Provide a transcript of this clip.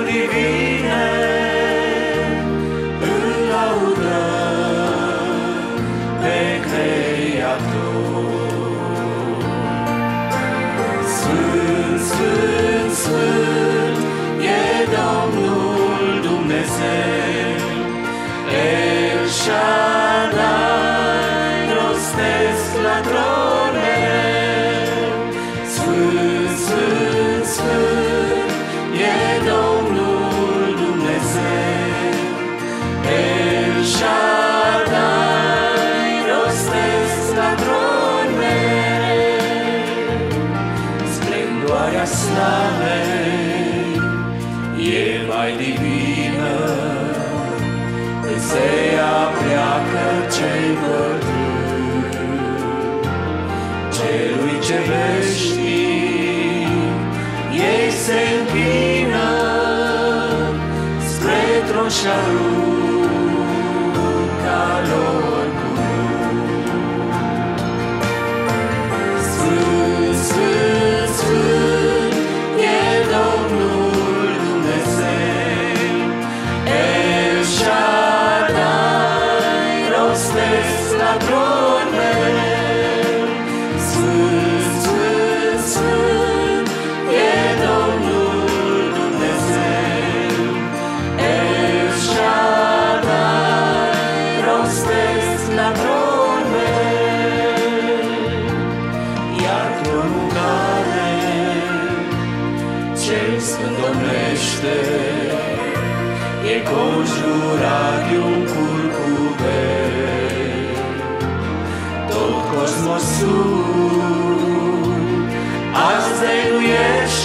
divine îl laudă pe Creator. Sfânt, Sfânt, Sfânt e Domnul Dumnezeu, El Shaddai rostesc la tron mereu. Sfânt, Sfânt, Sfânt e Domnul Dumnezeu, El Shaddai rostesc la tron mereu. Splendoarea slavei e mai divină, când se apleacă cei bătrâni. Celui ce veșnic ei se închină spre tron și aruncă lor cuvânt. Sfânt, Sfânt, Sfânt e Domnul Dumnezeu, El Shaddai rostesc la tron mereu. Sfânt, Sfânt, Sfânt e Domnul Dumnezeu, El Shaddai rostesc la tron mereu. Iar tronul care cel sfânt domnește e conjurat de un curcubeu. Tot cosmosul azi dăinuiește